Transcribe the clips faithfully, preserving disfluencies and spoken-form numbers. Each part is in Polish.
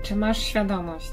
Czy masz świadomość?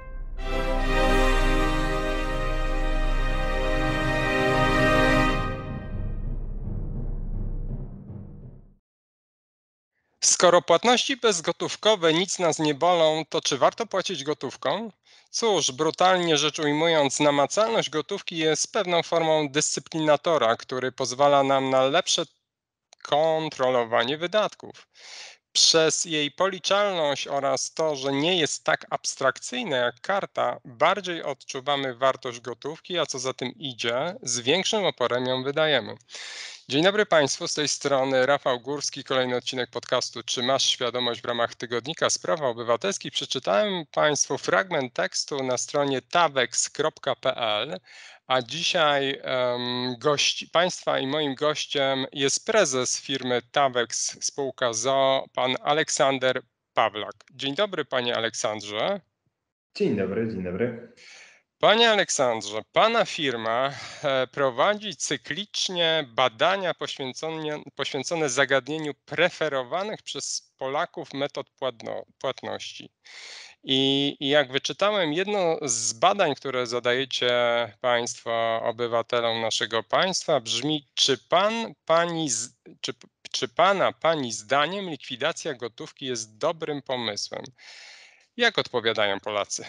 Skoro płatności bezgotówkowe nic nas nie bolą, to czy warto płacić gotówką? Cóż, brutalnie rzecz ujmując, namacalność gotówki jest pewną formą dyscyplinatora, który pozwala nam na lepsze kontrolowanie wydatków. Przez jej policzalność oraz to, że nie jest tak abstrakcyjna jak karta, bardziej odczuwamy wartość gotówki, a co za tym idzie, z większym oporem ją wydajemy. Dzień dobry Państwu, z tej strony Rafał Górski, kolejny odcinek podcastu Czy masz świadomość w ramach tygodnika Spraw Obywatelskich. Przeczytałem Państwu fragment tekstu na stronie tawex kropka p l, a dzisiaj um, gość Państwa i moim gościem jest prezes firmy Tawex spółka z o o, pan Aleksander Pawlak. Dzień dobry Panie Aleksandrze. Dzień dobry, dzień dobry. Panie Aleksandrze, Pana firma prowadzi cyklicznie badania poświęcone, poświęcone zagadnieniu preferowanych przez Polaków metod płatno, płatności. I, I jak wyczytałem, jedno z badań, które zadajecie Państwo obywatelom naszego państwa, brzmi: czy pan, pani, czy, czy Pana, Pani zdaniem likwidacja gotówki jest dobrym pomysłem? Jak odpowiadają Polacy?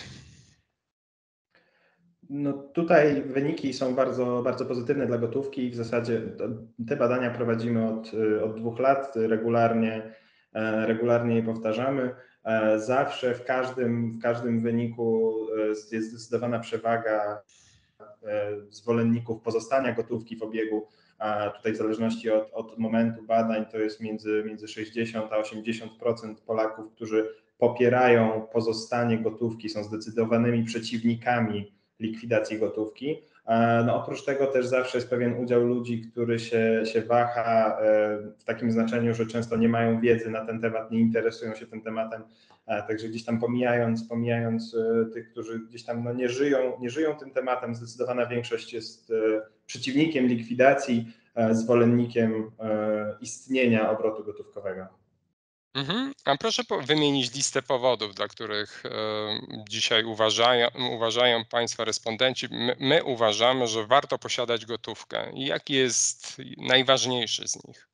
No tutaj wyniki są bardzo, bardzo pozytywne dla gotówki i w zasadzie te badania prowadzimy od, od dwóch lat, regularnie, regularnie je powtarzamy. Zawsze w każdym, w każdym wyniku jest zdecydowana przewaga zwolenników pozostania gotówki w obiegu. A tutaj w zależności od, od momentu badań to jest między, między sześćdziesiąt a osiemdziesiąt procent Polaków, którzy popierają pozostanie gotówki, są zdecydowanymi przeciwnikami likwidacji gotówki. No oprócz tego też zawsze jest pewien udział ludzi, który się, się waha w takim znaczeniu, że często nie mają wiedzy na ten temat, nie interesują się tym tematem, także gdzieś tam pomijając, pomijając tych, którzy gdzieś tam no nie żyją, nie żyją tym tematem, zdecydowana większość jest przeciwnikiem likwidacji, zwolennikiem istnienia obrotu gotówkowego. Mhm. A proszę wymienić listę powodów, dla których e, dzisiaj uważają, uważają Państwa respondenci, my, my uważamy, że warto posiadać gotówkę. I jaki jest najważniejszy z nich?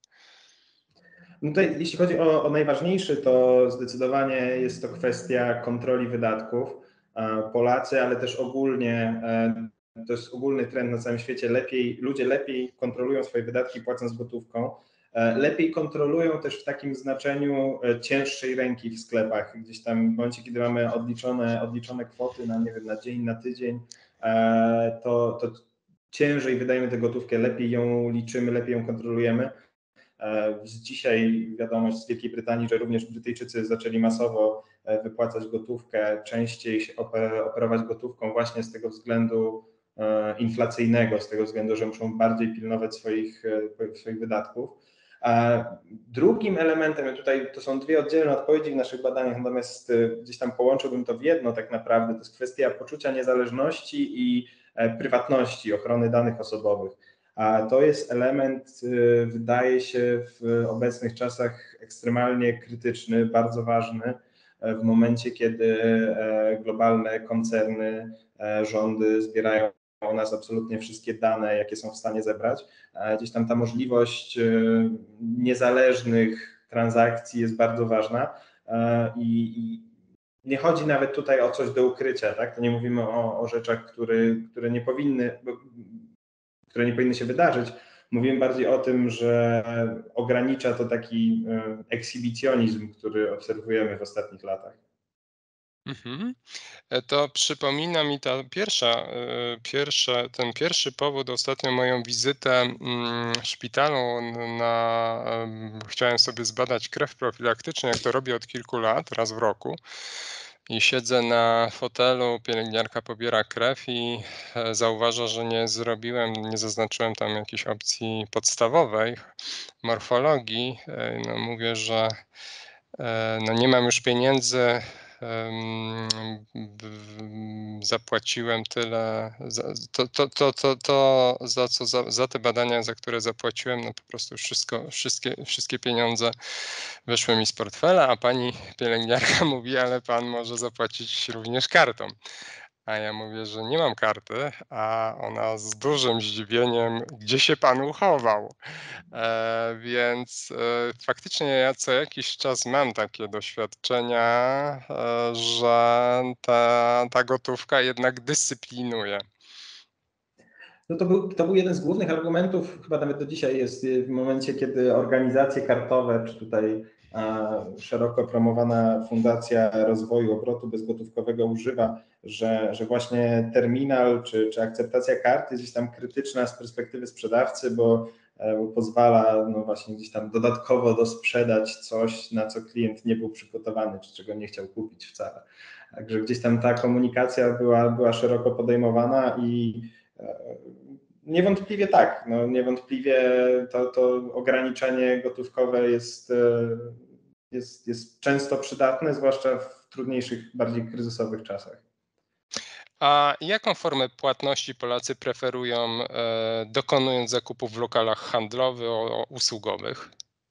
No tutaj, jeśli chodzi o, o najważniejszy, to zdecydowanie jest to kwestia kontroli wydatków. Polacy, ale też ogólnie, to jest ogólny trend na całym świecie, lepiej, ludzie lepiej kontrolują swoje wydatki płacąc gotówką. Lepiej kontrolują też w takim znaczeniu cięższej ręki w sklepach. Gdzieś tam w momencie, kiedy mamy odliczone, odliczone kwoty na, nie wiem, na dzień, na tydzień, to, to ciężej wydajemy tę gotówkę, lepiej ją liczymy, lepiej ją kontrolujemy. Z dzisiaj wiadomość z Wielkiej Brytanii, że również Brytyjczycy zaczęli masowo wypłacać gotówkę, częściej się operować gotówką właśnie z tego względu inflacyjnego, z tego względu, że muszą bardziej pilnować swoich, swoich wydatków. Drugim elementem, tutaj to są dwie oddzielne odpowiedzi w naszych badaniach, natomiast gdzieś tam połączyłbym to w jedno tak naprawdę, to jest kwestia poczucia niezależności i prywatności, ochrony danych osobowych. A to jest element, wydaje się, w obecnych czasach ekstremalnie krytyczny, bardzo ważny w momencie, kiedy globalne koncerny, rządy zbierają o nas absolutnie wszystkie dane, jakie są w stanie zebrać. Gdzieś tam ta możliwość niezależnych transakcji jest bardzo ważna i, i nie chodzi nawet tutaj o coś do ukrycia, tak? To nie mówimy o, o rzeczach, które, które nie powinny, które nie powinny się wydarzyć. Mówimy bardziej o tym, że ogranicza to taki ekshibicjonizm, który obserwujemy w ostatnich latach. Mhm. To przypomina mi ta pierwsza, pierwsza, ten pierwszy powód, ostatnio moją wizytę w szpitalu. Na, chciałem sobie zbadać krew profilaktycznie, jak to robię od kilku lat, raz w roku. I siedzę na fotelu, pielęgniarka pobiera krew i zauważa, że nie zrobiłem, nie zaznaczyłem tam jakiejś opcji podstawowej, morfologii. No mówię, że no nie mam już pieniędzy, zapłaciłem tyle, za, to, to, to, to, to za, co, za, za te badania, za które zapłaciłem, no po prostu wszystko, wszystkie, wszystkie pieniądze wyszły mi z portfela, a pani pielęgniarka mówi, ale pan może zapłacić również kartą. A ja mówię, że nie mam karty, a ona z dużym zdziwieniem, gdzie się pan uchował? E, więc e, faktycznie ja co jakiś czas mam takie doświadczenia, e, że ta, ta gotówka jednak dyscyplinuje. No to był, to był jeden z głównych argumentów, chyba nawet do dzisiaj jest, w momencie, kiedy organizacje kartowe, czy tutaj a, szeroko promowana Fundacja Rozwoju Obrotu Bezgotówkowego używa, że, że właśnie terminal czy, czy akceptacja kart jest gdzieś tam krytyczna z perspektywy sprzedawcy, bo, e, bo pozwala no właśnie gdzieś tam dodatkowo dosprzedać coś, na co klient nie był przygotowany, czy czego nie chciał kupić wcale. Także gdzieś tam ta komunikacja była, była szeroko podejmowana i niewątpliwie tak. No, niewątpliwie to, to ograniczenie gotówkowe jest, jest, jest często przydatne, zwłaszcza w trudniejszych, bardziej kryzysowych czasach. A jaką formę płatności Polacy preferują, e, dokonując zakupów w lokalach handlowych, o, usługowych?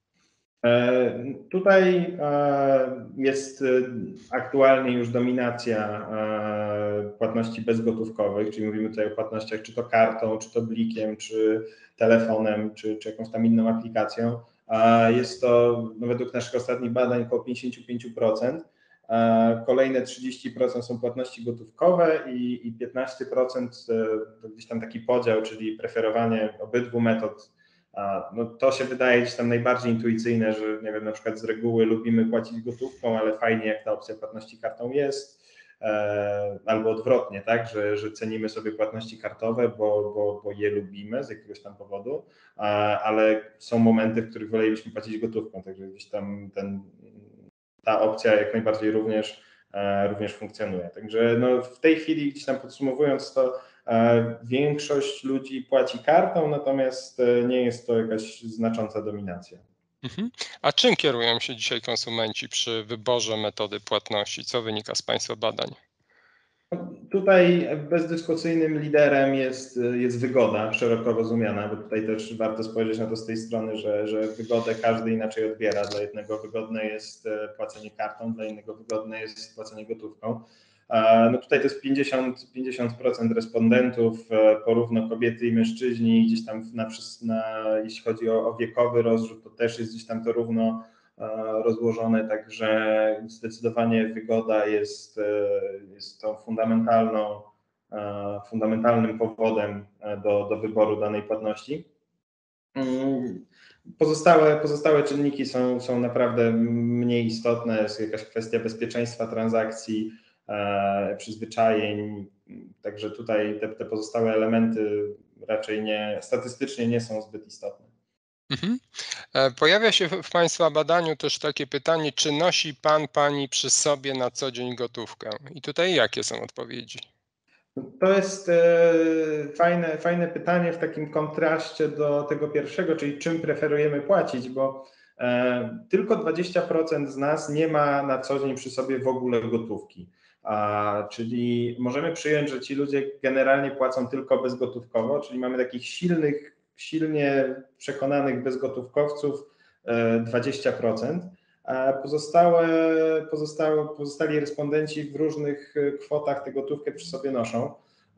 Tutaj jest aktualnie już dominacja płatności bezgotówkowych, czyli mówimy tutaj o płatnościach czy to kartą, czy to blikiem, czy telefonem, czy, czy jakąś tam inną aplikacją. Jest to no według naszych ostatnich badań około pięćdziesiąt pięć procent. Kolejne trzydzieści procent są płatności gotówkowe i, i piętnaście procent to gdzieś tam taki podział, czyli preferowanie obydwu metod. No to się wydaje gdzieś tam najbardziej intuicyjne, że nie wiem, na przykład z reguły lubimy płacić gotówką, ale fajnie jak ta opcja płatności kartą jest, albo odwrotnie, tak, że, że cenimy sobie płatności kartowe, bo, bo, bo je lubimy z jakiegoś tam powodu, ale są momenty, w których wolelibyśmy płacić gotówką, także gdzieś tam ten, ta opcja jak najbardziej również, również funkcjonuje. Także no w tej chwili gdzieś tam podsumowując to, większość ludzi płaci kartą, natomiast nie jest to jakaś znacząca dominacja. Mhm. A czym kierują się dzisiaj konsumenci przy wyborze metody płatności? Co wynika z Państwa badań? Tutaj bezdyskusyjnym liderem jest, jest wygoda szeroko rozumiana, bo tutaj też warto spojrzeć na to z tej strony, że, że wygodę każdy inaczej odbiera. Dla jednego wygodne jest płacenie kartą, dla innego wygodne jest płacenie gotówką. No tutaj to jest pięćdziesiąt, pięćdziesiąt procent respondentów, porówno kobiety i mężczyźni, gdzieś tam na, na, jeśli chodzi o, o wiekowy rozrzut, to też jest gdzieś tam to równo rozłożone, także zdecydowanie wygoda jest, jest tą fundamentalną, fundamentalnym powodem do, do wyboru danej płatności. Pozostałe, pozostałe czynniki są, są naprawdę mniej istotne, jest jakaś kwestia bezpieczeństwa transakcji, przyzwyczajeń, także tutaj te, te pozostałe elementy raczej nie, statystycznie nie są zbyt istotne. Mhm. Pojawia się w Państwa badaniu też takie pytanie, czy nosi Pan, Pani przy sobie na co dzień gotówkę? I tutaj jakie są odpowiedzi? To jest fajne, fajne pytanie w takim kontraście do tego pierwszego, czyli czym preferujemy płacić, bo tylko dwadzieścia procent z nas nie ma na co dzień przy sobie w ogóle gotówki. A, czyli możemy przyjąć, że ci ludzie generalnie płacą tylko bezgotówkowo, czyli mamy takich silnych, silnie przekonanych bezgotówkowców dwadzieścia procent, a pozostałe, pozostałe, pozostali respondenci w różnych kwotach tę gotówkę przy sobie noszą.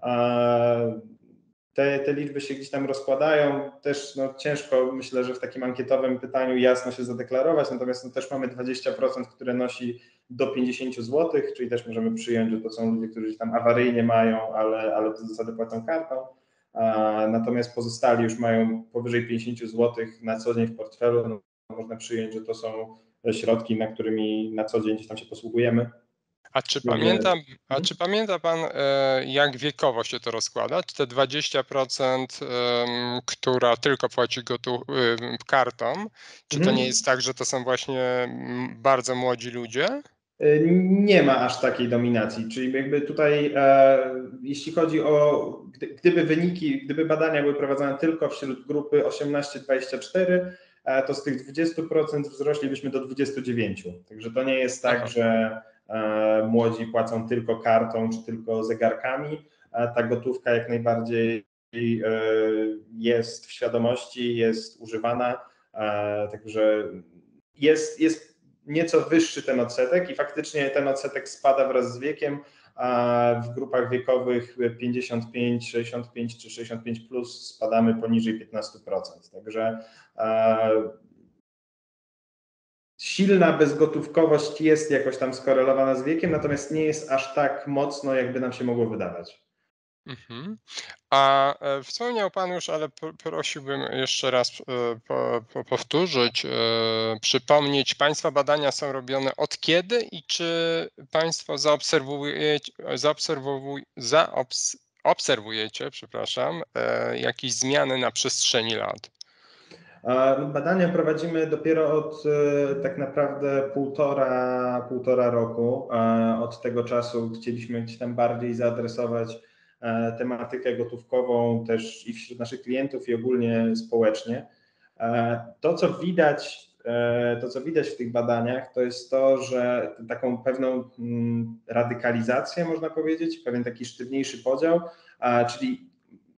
Te, te liczby się gdzieś tam rozkładają, też no, ciężko myślę, że w takim ankietowym pytaniu jasno się zadeklarować, natomiast no, też mamy dwadzieścia procent, które nosi do pięćdziesiąt złotych, czyli też możemy przyjąć, że to są ludzie, którzy tam awaryjnie mają, ale, ale z zasady płacą kartą, a, natomiast pozostali już mają powyżej pięćdziesiąt złotych na co dzień w portfelu, no, można przyjąć, że to są środki, na którymi na co dzień gdzieś tam się posługujemy. A czy pamięta, a czy pamięta Pan, jak wiekowo się to rozkłada? Czy te dwadzieścia procent, która tylko płaci gotu kartą, czy to nie jest tak, że to są właśnie bardzo młodzi ludzie? Nie ma aż takiej dominacji, czyli jakby tutaj e, jeśli chodzi o, gdyby wyniki, gdyby badania były prowadzone tylko wśród grupy osiemnaście dwadzieścia cztery, e, to z tych dwudziestu procent wzroślibyśmy do dwudziestu dziewięciu. Także to nie jest tak, że, młodzi płacą tylko kartą czy tylko zegarkami, a ta gotówka jak najbardziej jest w świadomości, jest używana, także jest, jest nieco wyższy ten odsetek i faktycznie ten odsetek spada wraz z wiekiem, a w grupach wiekowych pięćdziesiąt pięć, sześćdziesiąt pięć czy sześćdziesiąt pięć plus spadamy poniżej piętnaście procent. Także silna bezgotówkowość jest jakoś tam skorelowana z wiekiem, natomiast nie jest aż tak mocno, jakby nam się mogło wydawać. Mhm. A e, wspomniał Pan już, ale prosiłbym jeszcze raz e, po, po, powtórzyć, e, przypomnieć, Państwa badania są robione od kiedy i czy Państwo zaobserwujecie, zaobserwuj, zaobs, obserwujecie, przepraszam, e, jakieś zmiany na przestrzeni lat? Badania prowadzimy dopiero od tak naprawdę półtora, półtora roku. Od tego czasu chcieliśmy gdzieś tam bardziej zaadresować tematykę gotówkową też i wśród naszych klientów i ogólnie społecznie. To, co widać, to, co widać w tych badaniach, to jest to, że taką pewną radykalizację, można powiedzieć, pewien taki sztywniejszy podział, czyli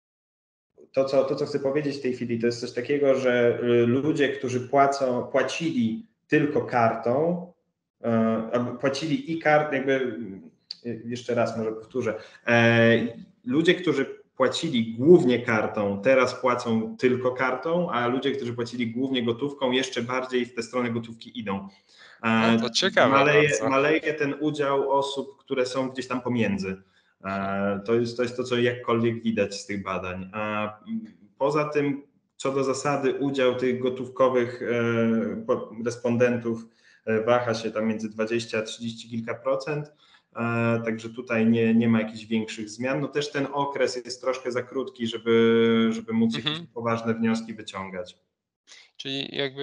To co, to, co chcę powiedzieć w tej chwili, to jest coś takiego, że ludzie, którzy płacą, płacili tylko kartą, płacili i kartą, jakby, jeszcze raz może powtórzę, ludzie, którzy płacili głównie kartą, teraz płacą tylko kartą, a ludzie, którzy płacili głównie gotówką, jeszcze bardziej w tę stronę gotówki idą. No to ciekawe maleje, bardzo. maleje ten udział osób, które są gdzieś tam pomiędzy. To jest, to jest to, co jakkolwiek widać z tych badań. A poza tym, co do zasady, udział tych gotówkowych respondentów waha się tam między dwadzieścia a trzydzieści kilka procent, także tutaj nie, nie ma jakichś większych zmian. No też ten okres jest troszkę za krótki, żeby, żeby móc Mhm. jakieś poważne wnioski wyciągać. Czyli jakby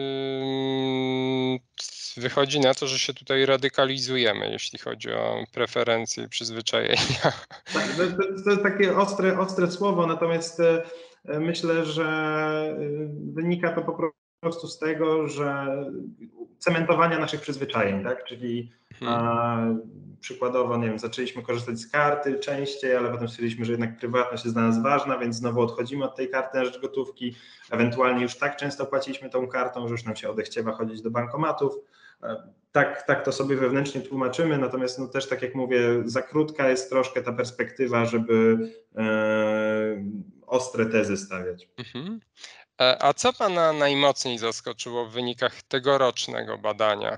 yy, wychodzi na to, że się tutaj radykalizujemy, jeśli chodzi o preferencje i przyzwyczajenia. Tak, to, to jest takie ostre, ostre słowo, natomiast myślę, że wynika to po prostu z tego, że cementowania naszych przyzwyczajeń, tak? Czyli Mhm. a, przykładowo, nie wiem, zaczęliśmy korzystać z karty częściej, ale potem stwierdziliśmy, że jednak prywatność jest dla nas ważna, więc znowu odchodzimy od tej karty na rzecz gotówki. Ewentualnie już tak często płaciliśmy tą kartą, że już nam się odechciewa chodzić do bankomatów. Tak, tak to sobie wewnętrznie tłumaczymy, natomiast no też tak jak mówię, za krótka jest troszkę ta perspektywa, żeby e, ostre tezy stawiać. Mhm. A co Pana najmocniej zaskoczyło w wynikach tegorocznego badania?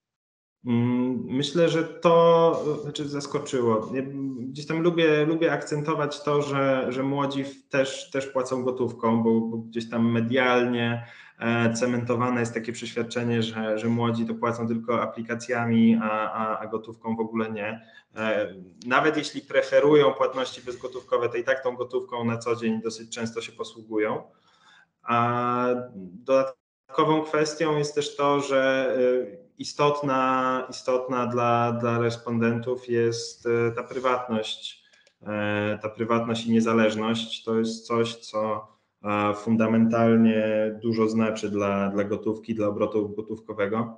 Myślę, że to znaczy zaskoczyło. Gdzieś tam lubię, lubię akcentować to, że, że młodzi też, też płacą gotówką, bo, bo gdzieś tam medialnie cementowane jest takie przeświadczenie, że, że młodzi to płacą tylko aplikacjami, a, a, a gotówką w ogóle nie. Nawet jeśli preferują płatności bezgotówkowe, to i tak tą gotówką na co dzień dosyć często się posługują. A dodatkową kwestią jest też to, że istotna, istotna dla, dla respondentów jest ta prywatność, ta prywatność i niezależność. To jest coś, co fundamentalnie dużo znaczy dla, dla gotówki, dla obrotu gotówkowego.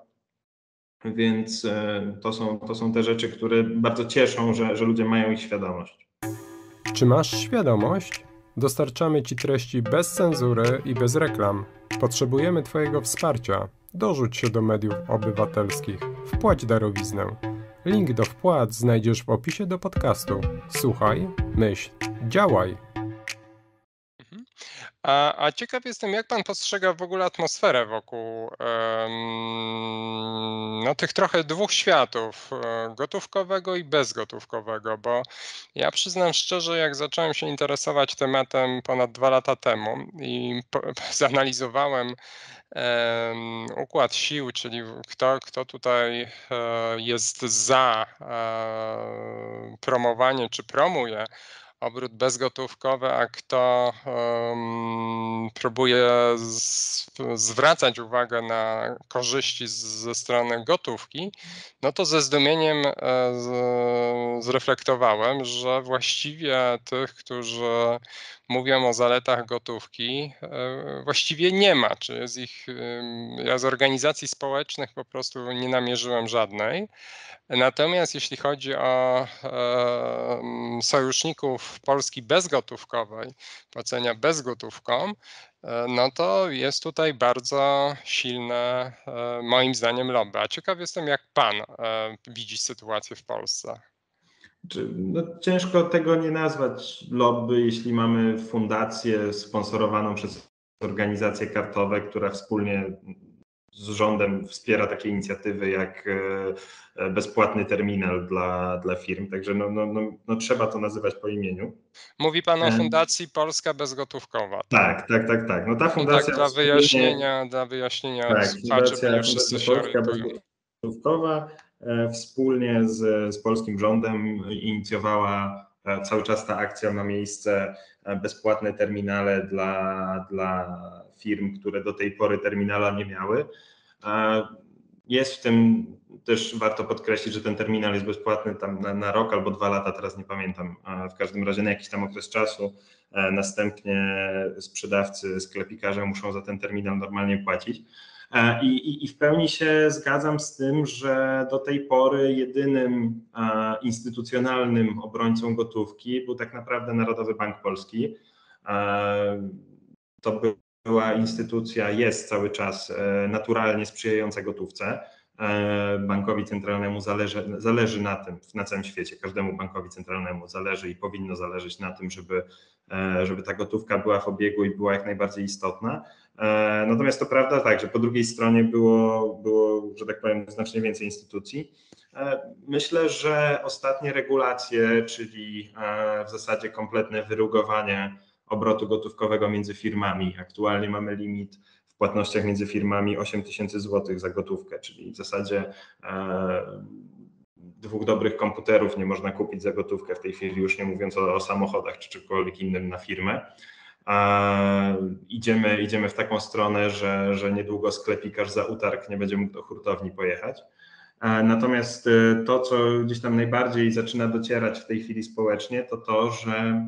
Więc to są, to są te rzeczy, które bardzo cieszą, że, że ludzie mają ich świadomość. Czy masz świadomość? Dostarczamy Ci treści bez cenzury i bez reklam. Potrzebujemy Twojego wsparcia. Dorzuć się do mediów obywatelskich. Wpłać darowiznę. Link do wpłat znajdziesz w opisie do podcastu. Słuchaj, myśl, działaj. Mhm. A, a ciekaw jestem, jak Pan postrzega w ogóle atmosferę wokół um, no, tych trochę dwóch światów, gotówkowego i bezgotówkowego, bo ja przyznam szczerze, jak zacząłem się interesować tematem ponad dwa lata temu i po, zanalizowałem um, układ sił, czyli kto, kto tutaj e, jest za e, promowaniem czy promuje obrót bezgotówkowy, a kto um, próbuje z, zwracać uwagę na korzyści z, ze strony gotówki, no to ze zdumieniem e, z, zreflektowałem, że właściwie tych, którzy mówią o zaletach gotówki, e, właściwie nie ma. Czy jest ich, e, ja z organizacji społecznych po prostu nie namierzyłem żadnej. Natomiast jeśli chodzi o e, sojuszników Polski bezgotówkowej, płacenia bezgotówką, e, no to jest tutaj bardzo silne, e, moim zdaniem, lobby. A ciekaw jestem, jak pan e, widzi sytuację w Polsce. No, ciężko tego nie nazwać lobby, jeśli mamy fundację sponsorowaną przez organizacje kartowe, która wspólnie z rządem wspiera takie inicjatywy jak bezpłatny terminal dla, dla firm. Także no, no, no, no trzeba to nazywać po imieniu. Mówi pan o Fundacji Polska Bezgotówkowa. Tak, tak, tak, tak. No ta No fundacja tak, dla wspólnie, wyjaśnienia, dla wyjaśnienia tak, słuchaczy, bo fundacja, nie wszyscy fundacja się Polska orientują. Bezgotówkowa e, wspólnie z, z polskim rządem inicjowała, e, cały czas ta akcja ma miejsce, e, bezpłatne terminale dla, dla firm, które do tej pory terminala nie miały. E, Jest w tym też warto podkreślić, że ten terminal jest bezpłatny tam na, na rok albo dwa lata, teraz nie pamiętam, w każdym razie na jakiś tam okres czasu. Następnie sprzedawcy, sklepikarze muszą za ten terminal normalnie płacić. I, i, I w pełni się zgadzam z tym, że do tej pory jedynym instytucjonalnym obrońcą gotówki był tak naprawdę Narodowy Bank Polski. To był była instytucja, jest cały czas naturalnie sprzyjająca gotówce. Bankowi centralnemu zależy, zależy na tym, na całym świecie, każdemu bankowi centralnemu zależy i powinno zależeć na tym, żeby, żeby ta gotówka była w obiegu i była jak najbardziej istotna. Natomiast to prawda tak, że po drugiej stronie było, było, że tak powiem, znacznie więcej instytucji. Myślę, że ostatnie regulacje, czyli w zasadzie kompletne wyrugowanie obrotu gotówkowego między firmami. Aktualnie mamy limit w płatnościach między firmami osiem tysięcy złotych za gotówkę, czyli w zasadzie e, dwóch dobrych komputerów nie można kupić za gotówkę w tej chwili, już nie mówiąc o, o samochodach czy czymkolwiek innym na firmę. E, idziemy, idziemy w taką stronę, że, że niedługo sklepikarz za utarg nie będzie mógł do hurtowni pojechać. E, natomiast to, co gdzieś tam najbardziej zaczyna docierać w tej chwili społecznie, to to, że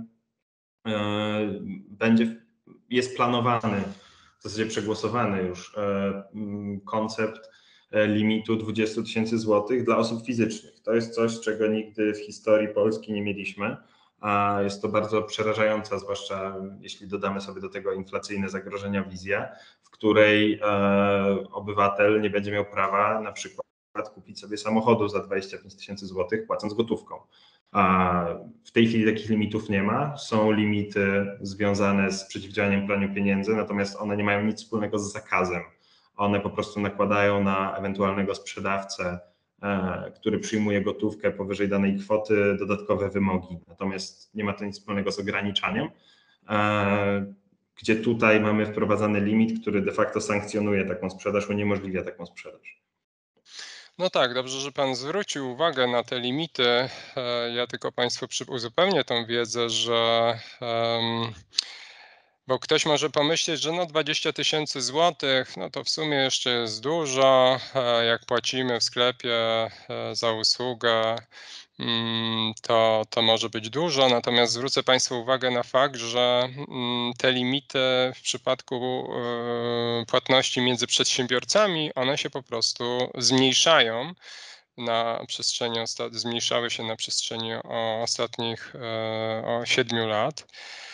będzie, jest planowany, w zasadzie przegłosowany już koncept limitu dwadzieścia tysięcy złotych dla osób fizycznych. To jest coś, czego nigdy w historii Polski nie mieliśmy, a jest to bardzo przerażająca, zwłaszcza jeśli dodamy sobie do tego inflacyjne zagrożenia, wizja, w której obywatel nie będzie miał prawa na przykład kupić sobie samochodu za dwadzieścia pięć tysięcy złotych płacąc gotówką. W tej chwili takich limitów nie ma. Są limity związane z przeciwdziałaniem praniu pieniędzy, natomiast one nie mają nic wspólnego z zakazem. One po prostu nakładają na ewentualnego sprzedawcę, który przyjmuje gotówkę powyżej danej kwoty, dodatkowe wymogi. Natomiast nie ma to nic wspólnego z ograniczaniem, gdzie tutaj mamy wprowadzany limit, który de facto sankcjonuje taką sprzedaż, uniemożliwia taką sprzedaż. No tak, dobrze, że pan zwrócił uwagę na te limity. Ja tylko państwu uzupełnię tą wiedzę, że um, bo ktoś może pomyśleć, że no dwadzieścia tysięcy złotych, no to w sumie jeszcze jest dużo, jak płacimy w sklepie za usługę, to, to może być dużo, natomiast zwrócę państwu uwagę na fakt, że te limity w przypadku płatności między przedsiębiorcami, one się po prostu zmniejszają na przestrzeni, zmniejszały się na przestrzeni ostatnich o siedmiu lat.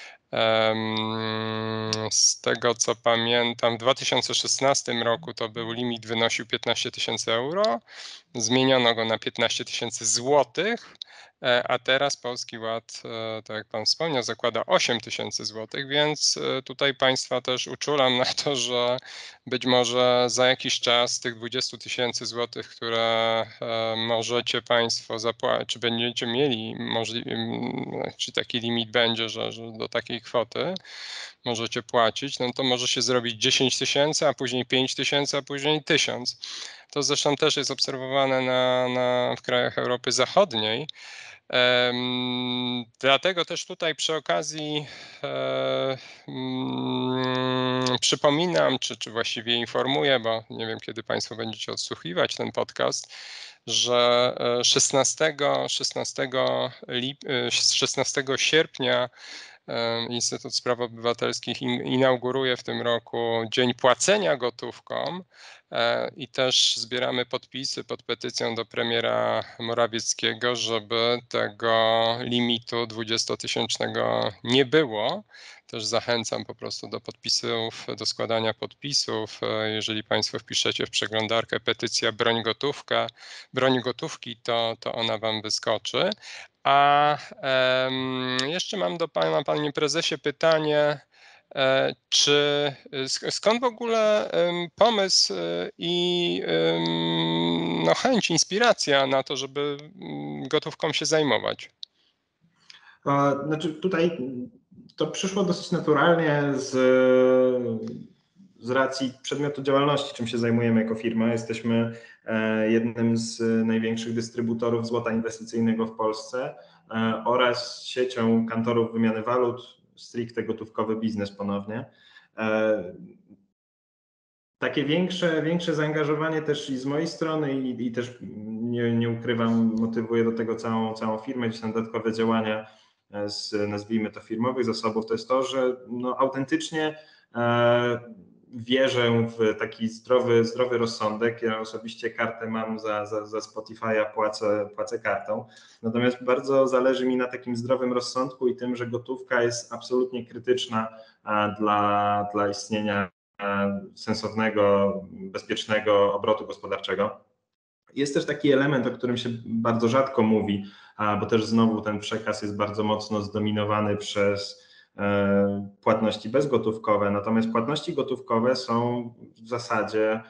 Z tego co pamiętam, w dwa tysiące szesnastym roku to był limit, wynosił piętnaście tysięcy euro, zmieniono go na piętnaście tysięcy złotych, a teraz Polski Ład, tak jak pan wspomniał, zakłada osiem tysięcy złotych, więc tutaj państwa też uczulam na to, że być może za jakiś czas tych dwadzieścia tysięcy złotych, które możecie państwo zapłacić, czy będziecie mieli możliwe, czy taki limit będzie, że, że do takiej kwoty możecie płacić, no to może się zrobić dziesięć tysięcy, a później pięć tysięcy, a później tysiąc. To zresztą też jest obserwowane na, na, w krajach Europy Zachodniej. Um, dlatego też tutaj przy okazji e, um, przypominam, czy, czy właściwie informuję, bo nie wiem, kiedy państwo będziecie odsłuchiwać ten podcast, że szesnastego, szesnastego, lip, szesnastego sierpnia Instytut Spraw Obywatelskich inauguruje w tym roku Dzień Płacenia Gotówką i też zbieramy podpisy pod petycją do premiera Morawieckiego, żeby tego limitu dwudziestotysięcznego nie było. Też zachęcam po prostu do podpisów, do składania podpisów. Jeżeli Państwo wpiszecie w przeglądarkę petycja broń gotówka, broń gotówki, to, to ona Wam wyskoczy. A um, jeszcze mam do Pana, Panie Prezesie, pytanie, e, czy skąd w ogóle um, pomysł i um, no, chęć, inspiracja na to, żeby gotówką się zajmować? Znaczy tutaj to przyszło dosyć naturalnie z, z racji przedmiotu działalności, czym się zajmujemy jako firma. Jesteśmy jednym z największych dystrybutorów złota inwestycyjnego w Polsce oraz siecią kantorów wymiany walut, stricte gotówkowy biznes ponownie. Takie większe, większe zaangażowanie też i z mojej strony i, i też nie, nie ukrywam, motywuje do tego całą, całą firmę, gdzieś tam dodatkowe działania z, nazwijmy to, firmowych zasobów, to jest to, że no, autentycznie e, wierzę w taki zdrowy, zdrowy rozsądek. Ja osobiście kartę mam za, za, za Spotify'a, płacę, płacę kartą. Natomiast bardzo zależy mi na takim zdrowym rozsądku i tym, że gotówka jest absolutnie krytyczna dla, dla istnienia sensownego, bezpiecznego obrotu gospodarczego. Jest też taki element, o którym się bardzo rzadko mówi, bo też znowu ten przekaz jest bardzo mocno zdominowany przez płatności bezgotówkowe, natomiast płatności gotówkowe są w zasadzie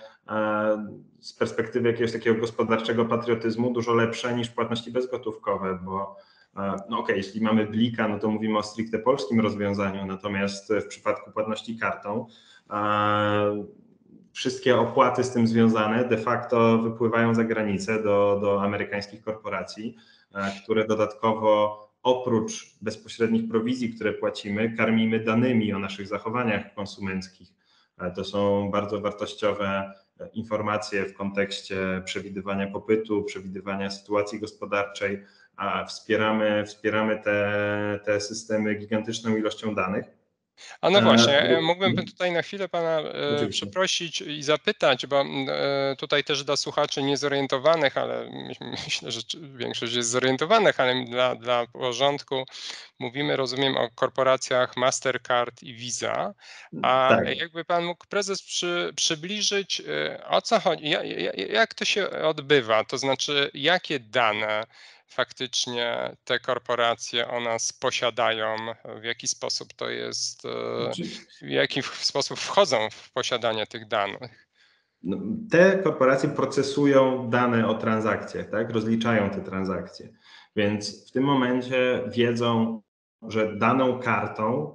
z perspektywy jakiegoś takiego gospodarczego patriotyzmu dużo lepsze niż płatności bezgotówkowe, bo no okej, jeśli mamy blika, no to mówimy o stricte polskim rozwiązaniu, natomiast w przypadku płatności kartą wszystkie opłaty z tym związane de facto wypływają za granicę do, do amerykańskich korporacji, które dodatkowo oprócz bezpośrednich prowizji, które płacimy, karmimy danymi o naszych zachowaniach konsumenckich. To są bardzo wartościowe informacje w kontekście przewidywania popytu, przewidywania sytuacji gospodarczej, a wspieramy, wspieramy te, te systemy gigantyczną ilością danych. A no właśnie, ja mógłbym tutaj na chwilę Pana e, przeprosić i zapytać, bo e, tutaj też dla słuchaczy niezorientowanych, ale myślę, że większość jest zorientowanych, ale dla, dla porządku mówimy, rozumiem, o korporacjach Mastercard i Visa. A tak. Jakby Pan mógł prezes przy, przybliżyć, o co chodzi, jak, jak to się odbywa, to znaczy jakie dane faktycznie te korporacje o nas posiadają, w jaki sposób to jest, w jaki sposób wchodzą w posiadanie tych danych? No, te korporacje procesują dane o transakcjach, tak? Rozliczają te transakcje, więc w tym momencie wiedzą, że daną kartą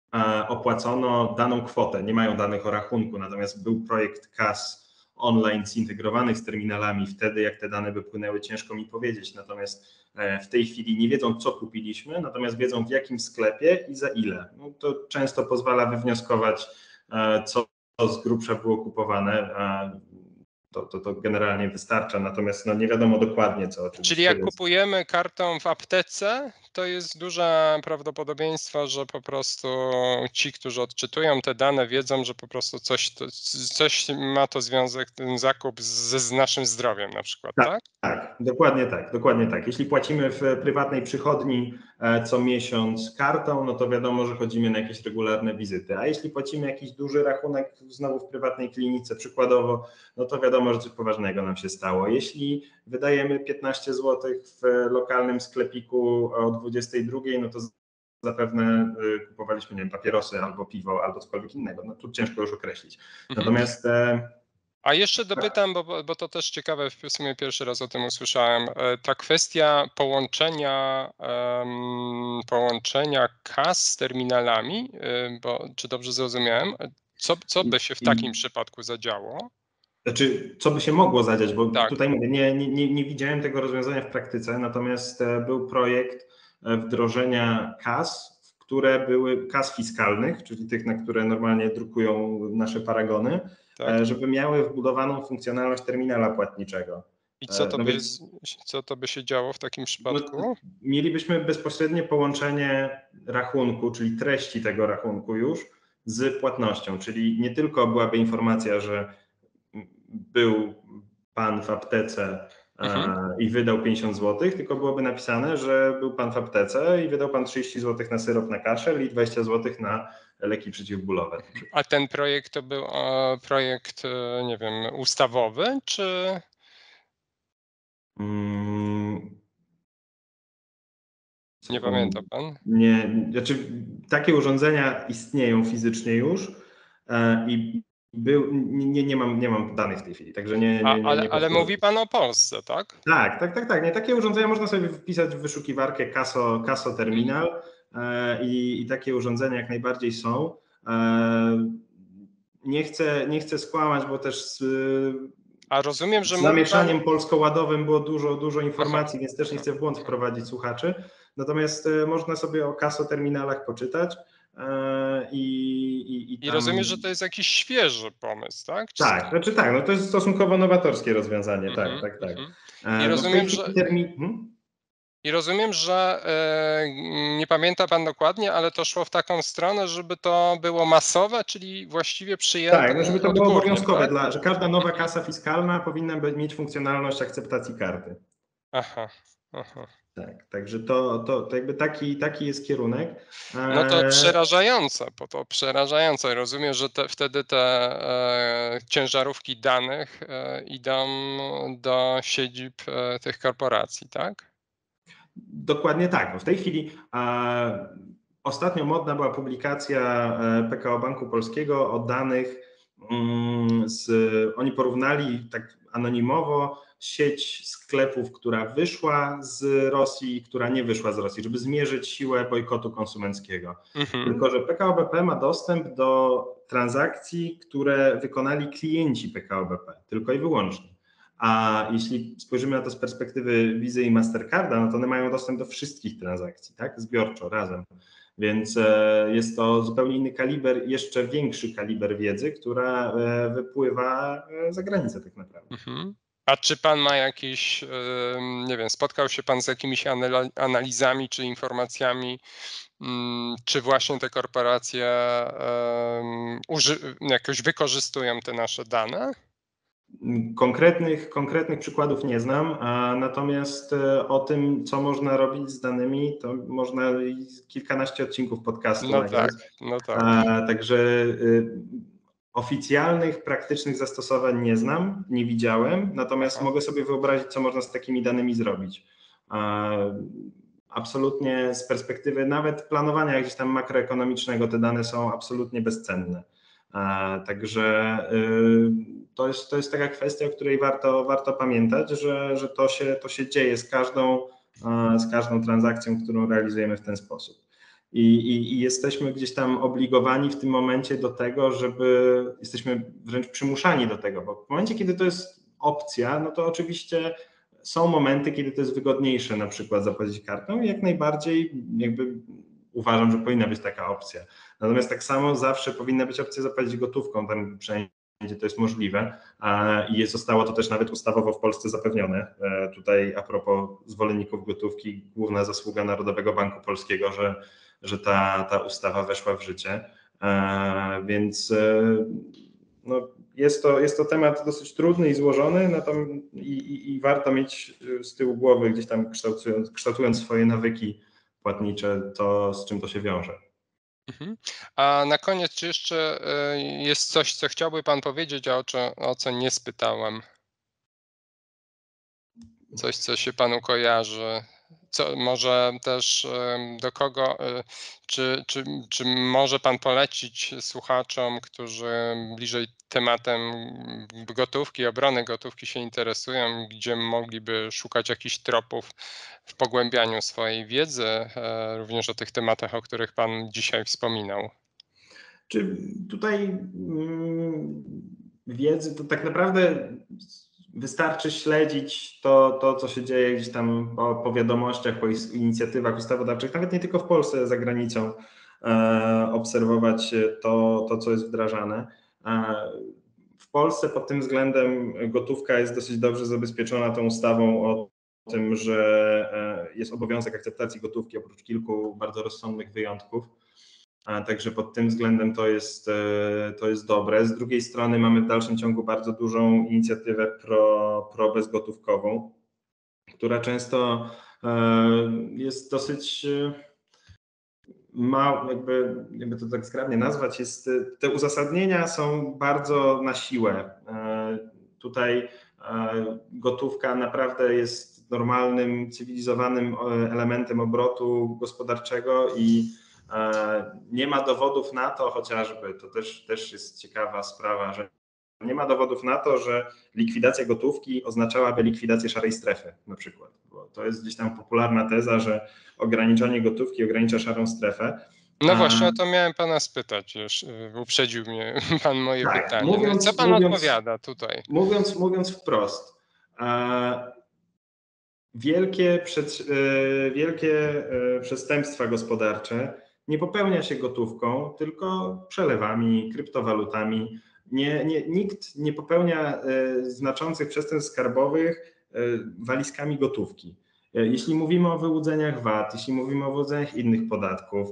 opłacono daną kwotę, nie mają danych o rachunku, natomiast był projekt kas online zintegrowanych z terminalami, wtedy jak te dane by płynęły, ciężko mi powiedzieć, natomiast w tej chwili nie wiedzą, co kupiliśmy, natomiast wiedzą, w jakim sklepie i za ile. No to często pozwala wywnioskować, co z grubsza było kupowane. To, to, to generalnie wystarcza, natomiast no nie wiadomo dokładnie co. Czyli jak jest. Kupujemy kartą w aptece, to jest duże prawdopodobieństwo, że po prostu ci, którzy odczytują te dane, wiedzą, że po prostu coś, to, coś ma to związek, ten zakup z, z naszym zdrowiem na przykład, tak? Tak, tak, dokładnie tak, dokładnie tak. Jeśli płacimy w prywatnej przychodni co miesiąc kartą, no to wiadomo, że chodzimy na jakieś regularne wizyty, a jeśli płacimy jakiś duży rachunek znowu w prywatnej klinice przykładowo, no to wiadomo, że coś poważnego nam się stało. Jeśli wydajemy piętnaście złotych w lokalnym sklepiku o dwudziestej drugiej, no to zapewne kupowaliśmy, nie wiem, papierosy albo piwo, albo cokolwiek innego. No tu ciężko już określić. Natomiast A jeszcze dopytam, bo, bo to też ciekawe, w sumie pierwszy raz o tym usłyszałem, ta kwestia połączenia, um, połączenia kas z terminalami, bo czy dobrze zrozumiałem, co, co by się w takim przypadku zadziało? Znaczy, co by się mogło zadziać, bo tak. Tutaj mówię, nie, nie, nie widziałem tego rozwiązania w praktyce, natomiast był projekt wdrożenia kas, które były kas fiskalnych, czyli tych, na które normalnie drukują nasze paragony, tak. Żeby miały wbudowaną funkcjonalność terminala płatniczego. I co to, No by, więc, co to by się działo w takim przypadku? no, mielibyśmy bezpośrednie połączenie rachunku, czyli treści tego rachunku już z płatnością, czyli nie tylko byłaby informacja, że był pan w aptece Mhm. i wydał pięćdziesiąt złotych, tylko byłoby napisane, że był pan w aptece i wydał pan trzydzieści złotych na syrop na kaszel i dwadzieścia złotych na leki przeciwbólowe. A ten projekt to był e, projekt, e, nie wiem, ustawowy, czy... Hmm. Nie pamięta pan? Nie, znaczy takie urządzenia istnieją fizycznie już e, i był, nie, nie, mam, nie mam danych w tej chwili, także nie, A, nie, nie, ale, nie ale mówi pan o Polsce, tak? Tak, tak, tak, tak. Nie, takie urządzenia można sobie wpisać w wyszukiwarkę Caso, Caso Terminal e, i, i takie urządzenia jak najbardziej są. E, nie, chcę, nie chcę skłamać, bo też z, A rozumiem, że z mówi pan... zamieszaniem polsko-ładowym było dużo, dużo informacji, Aha. więc też nie chcę w błąd wprowadzić słuchaczy. Natomiast e, można sobie o Caso Terminalach poczytać. e, I, i, i, I tam... rozumiem, że to jest jakiś świeży pomysł, tak? Czy Tak, znaczy tak, no to jest stosunkowo nowatorskie rozwiązanie, tak, Mhm, tak, tak. mhm. I E, no w tej rozumiem, chwili że... termin... Hmm? I rozumiem, że e, nie pamięta pan dokładnie, ale to szło w taką stronę, żeby to było masowe, czyli właściwie przyjęte Tak, no żeby to było odgórnie, obowiązkowe, tak? dla, że każda nowa Mhm. kasa fiskalna powinna be- mieć funkcjonalność akceptacji karty. Aha, aha. Tak, także to, to, to jakby taki, taki jest kierunek. No to E, przerażające, bo to przerażające. Rozumiem, że te, wtedy te e, ciężarówki danych e, idą do siedzib e, tych korporacji, tak? Dokładnie tak. No w tej chwili e, ostatnio modna była publikacja e, P K O Banku Polskiego o danych. Mm, z, oni porównali tak anonimowo sieć sklepów, która wyszła z Rosji i która nie wyszła z Rosji, żeby zmierzyć siłę bojkotu konsumenckiego. Mhm. Tylko że P K O B P ma dostęp do transakcji, które wykonali klienci P K O B P, tylko i wyłącznie. A jeśli spojrzymy na to z perspektywy Visa i Mastercarda, no to one mają dostęp do wszystkich transakcji, tak? Zbiorczo, razem. Więc jest to zupełnie inny kaliber, jeszcze większy kaliber wiedzy, która wypływa za granicę tak naprawdę. Mhm. A czy pan ma jakieś, nie wiem, spotkał się pan z jakimiś analizami czy informacjami, czy właśnie te korporacje jakoś wykorzystują te nasze dane? Konkretnych, konkretnych przykładów nie znam, a natomiast o tym, co można robić z danymi, to można kilkanaście odcinków podcastu No nagrać. tak, no tak. A, także y, oficjalnych, praktycznych zastosowań nie znam, nie widziałem, natomiast Aha. mogę sobie wyobrazić, co można z takimi danymi zrobić. A, absolutnie z perspektywy nawet planowania gdzieś tam makroekonomicznego te dane są absolutnie bezcenne. A, także y, to jest, to jest taka kwestia, o której warto, warto pamiętać, że, że to, się, to się dzieje z każdą, z każdą transakcją, którą realizujemy w ten sposób. I, i, I jesteśmy gdzieś tam obligowani w tym momencie do tego, żeby jesteśmy wręcz przymuszani do tego, bo w momencie, kiedy to jest opcja, no to oczywiście są momenty, kiedy to jest wygodniejsze na przykład zapłacić kartą i jak najbardziej jakby uważam, że powinna być taka opcja. Natomiast tak samo zawsze powinna być opcja zapłacić gotówką, tam przynajmniej to jest możliwe i zostało to też nawet ustawowo w Polsce zapewnione. Tutaj a propos zwolenników gotówki, główna zasługa Narodowego Banku Polskiego, że, że ta, ta ustawa weszła w życie. Więc no, jest, to, jest to temat dosyć trudny i złożony, i, i, i warto mieć z tyłu głowy gdzieś tam kształtując, kształtując swoje nawyki płatnicze, to z czym to się wiąże. Mhm. A na koniec, czy jeszcze jest coś, co chciałby pan powiedzieć, a o co, o co nie spytałem? Coś, co się panu kojarzy? Co, może też do kogo, czy, czy, czy może pan polecić słuchaczom, którzy bliżej tematem gotówki, obrony gotówki się interesują, gdzie mogliby szukać jakichś tropów w pogłębianiu swojej wiedzy, również o tych tematach, o których pan dzisiaj wspominał? Czy tutaj wiedzy, to tak naprawdę wystarczy śledzić to, to co się dzieje gdzieś tam po, po wiadomościach, po inicjatywach ustawodawczych, nawet nie tylko w Polsce, za granicą, e, obserwować to, to, co jest wdrażane. E, w Polsce pod tym względem gotówka jest dosyć dobrze zabezpieczona tą ustawą o tym, że jest obowiązek akceptacji gotówki oprócz kilku bardzo rozsądnych wyjątków. Także pod tym względem to jest, to jest dobre. Z drugiej strony mamy w dalszym ciągu bardzo dużą inicjatywę pro, pro bezgotówkową, która często jest dosyć mało, jakby, jakby to tak zgrabnie nazwać, jest, te uzasadnienia są bardzo na siłę. Tutaj gotówka naprawdę jest normalnym, cywilizowanym elementem obrotu gospodarczego i nie ma dowodów na to, chociażby, to też, też jest ciekawa sprawa, że nie ma dowodów na to, że likwidacja gotówki oznaczałaby likwidację szarej strefy na przykład, bo to jest gdzieś tam popularna teza, że ograniczanie gotówki ogranicza szarą strefę. No właśnie o to miałem pana spytać, już uprzedził mnie pan moje tak, pytanie. Mówiąc, Co pan mówiąc, odpowiada tutaj? Mówiąc, mówiąc wprost, e, wielkie, przed, e, wielkie e, przestępstwa gospodarcze nie popełnia się gotówką, tylko przelewami, kryptowalutami. Nie, nie, nikt nie popełnia e, znaczących przestępstw skarbowych e, walizkami gotówki. E, jeśli mówimy o wyłudzeniach V A T, jeśli mówimy o wyłudzeniach innych podatków,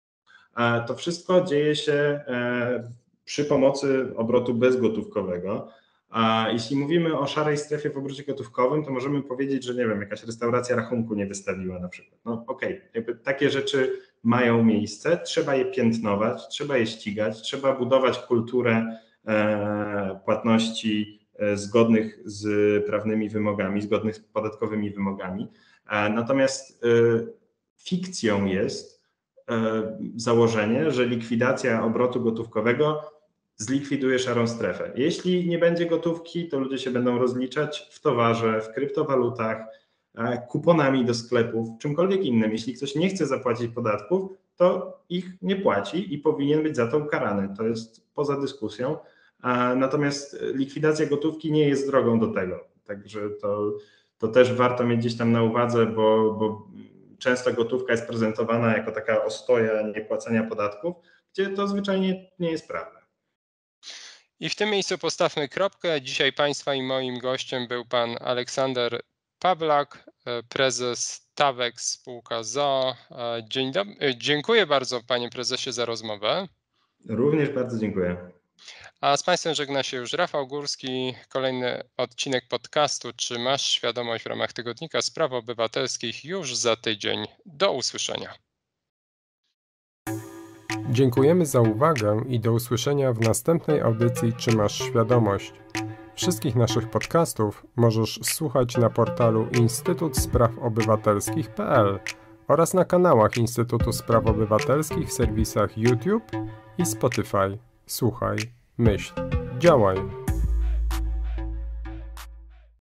e, to wszystko dzieje się e, przy pomocy obrotu bezgotówkowego. A jeśli mówimy o szarej strefie w obrocie gotówkowym, to możemy powiedzieć, że nie wiem, jakaś restauracja rachunku nie wystawiła na przykład. No okej, okay, jakby takie rzeczy mają miejsce, trzeba je piętnować, trzeba je ścigać, trzeba budować kulturę e, płatności e, zgodnych z prawnymi wymogami, zgodnych z podatkowymi wymogami. E, natomiast e, fikcją jest e, założenie, że likwidacja obrotu gotówkowego zlikwiduje szarą strefę. Jeśli nie będzie gotówki, to ludzie się będą rozliczać w towarze, w kryptowalutach, kuponami do sklepów, czymkolwiek innym. Jeśli ktoś nie chce zapłacić podatków, to ich nie płaci i powinien być za to ukarany. To jest poza dyskusją. Natomiast likwidacja gotówki nie jest drogą do tego. Także to, to też warto mieć gdzieś tam na uwadze, bo, bo często gotówka jest prezentowana jako taka ostoja niepłacenia podatków, gdzie to zwyczajnie nie jest prawda. I w tym miejscu postawmy kropkę. Dzisiaj Państwa i moim gościem był pan Aleksander Pawlak, prezes Tawex spółka z o o. Dzień dobry. Dziękuję bardzo panie prezesie za rozmowę. Również bardzo dziękuję. A z Państwem żegna się już Rafał Górski. Kolejny odcinek podcastu Czy masz świadomość w ramach Tygodnika Spraw Obywatelskich już za tydzień. Do usłyszenia. Dziękujemy za uwagę i do usłyszenia w następnej audycji Czy masz świadomość? Wszystkich naszych podcastów możesz słuchać na portalu instytut spraw obywatelskich kropka p l oraz na kanałach Instytutu Spraw Obywatelskich w serwisach YouTube i Spotify. Słuchaj, myśl, działaj.